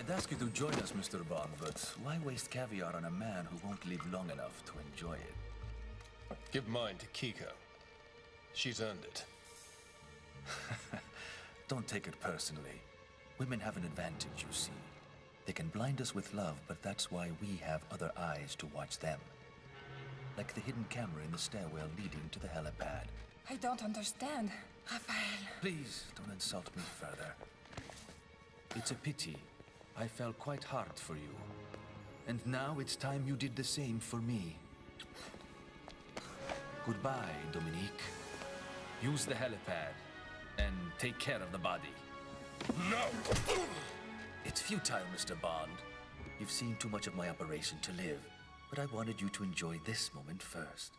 I'd ask you to join us, Mr. Bond, but why waste caviar on a man who won't live long enough to enjoy it? Give mine to Kiko. She's earned it. Don't take it personally. Women have an advantage, you see. They can blind us with love, but that's why we have other eyes to watch them. Like the hidden camera in the stairwell leading to the helipad. I don't understand, Rafael. Please, don't insult me further. It's a pity. I fell quite hard for you. And now it's time you did the same for me. Goodbye, Dominique. Use the helipad, and take care of the body. No! It's futile, Mr. Bond. You've seen too much of my operation to live, but I wanted you to enjoy this moment first.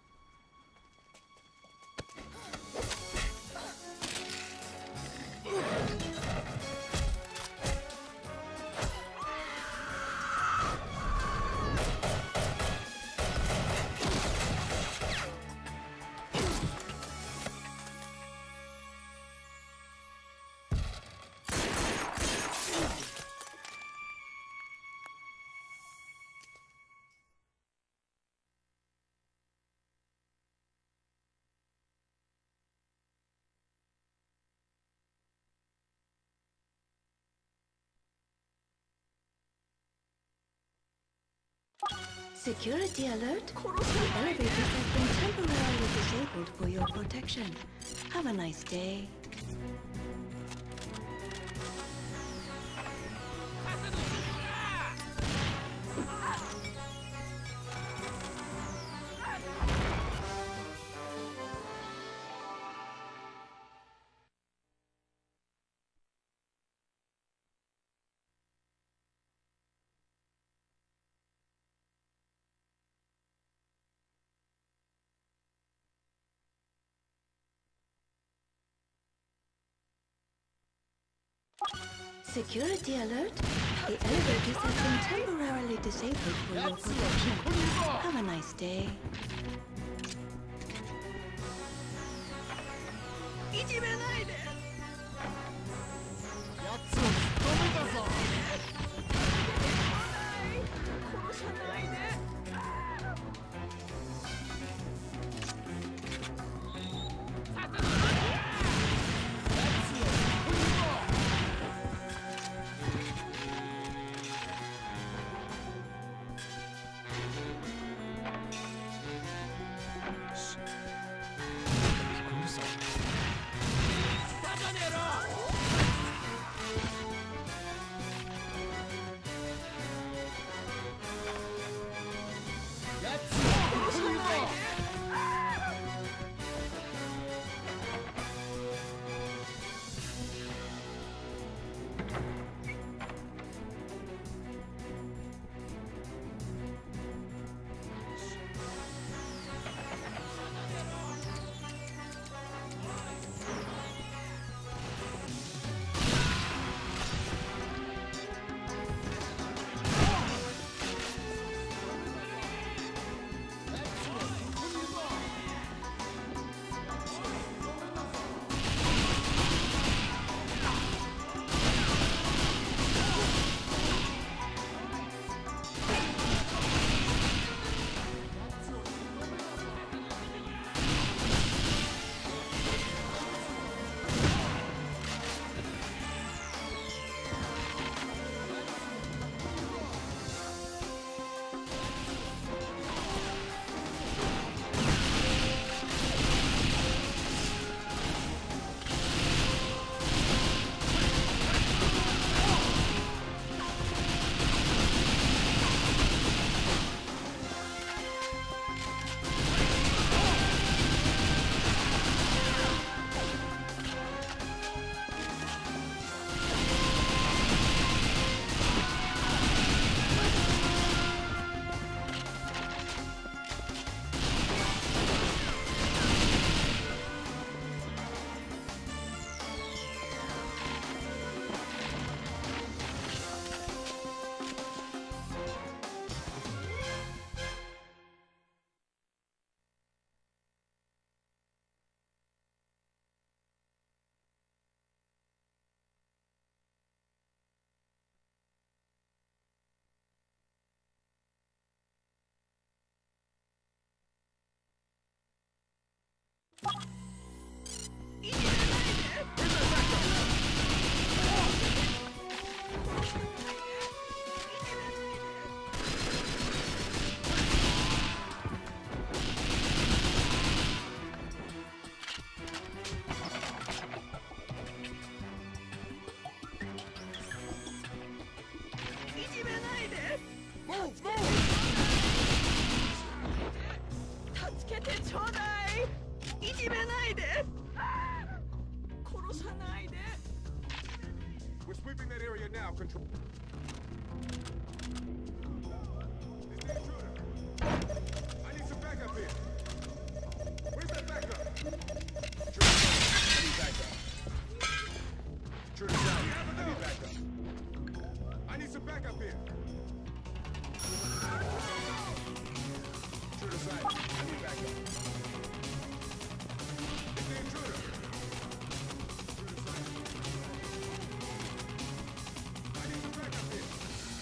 Security alert! The elevators have been temporarily disabled for your protection. Have a nice day. Security alert! The elevators have been temporarily disabled for your protection. Have a nice day. てちょうだい。いじめないで。殺さないで。 We're sweeping that area now. Control. I need some backup here. Where's that backup? I need backup. Intruder's out. I need backup. I need some backup here. Intruder's out. I need backup. It's the intruder. Intruder's out. I need some backup here.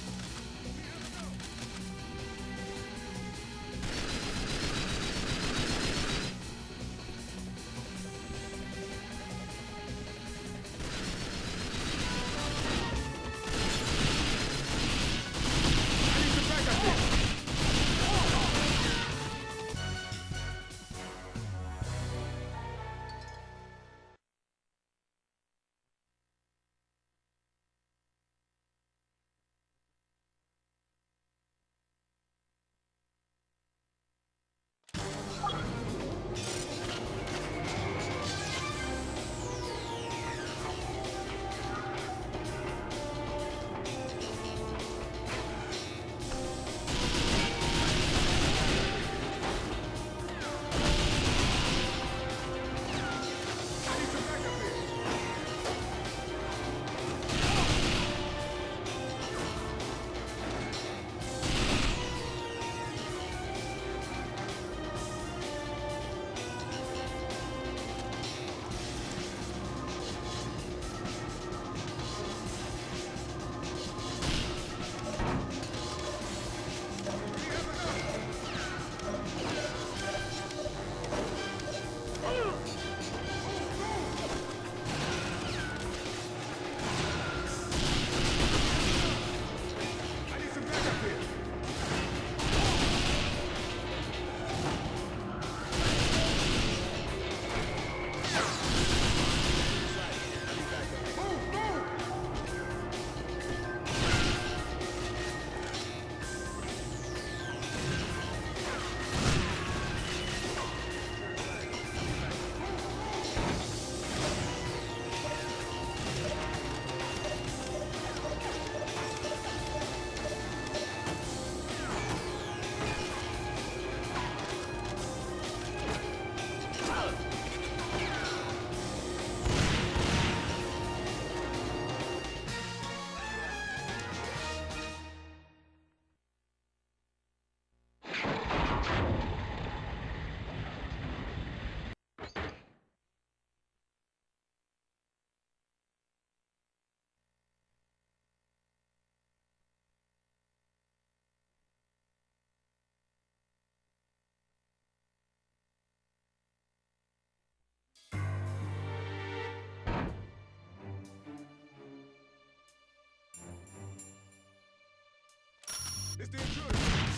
It's the intruder.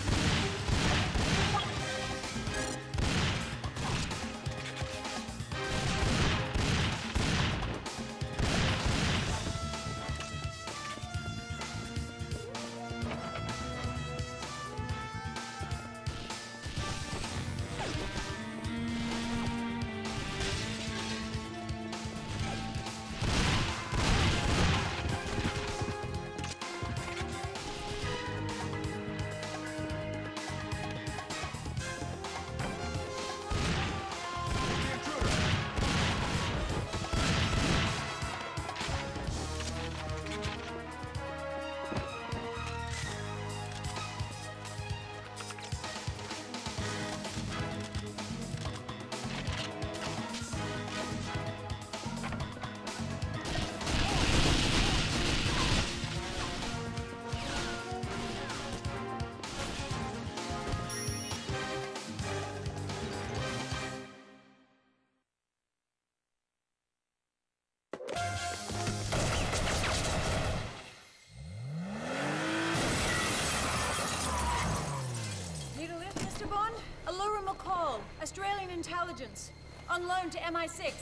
Australian intelligence. On loan to MI6.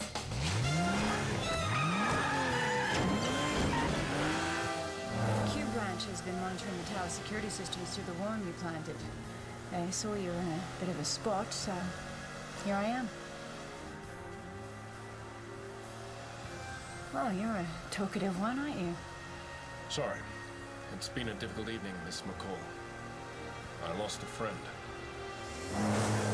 The Q branch has been monitoring the tower security systems through the worm you planted. They saw you were in a bit of a spot, so here I am. Well, you're a talkative one, aren't you? Sorry. It's been a difficult evening, Miss McCall. I lost a friend.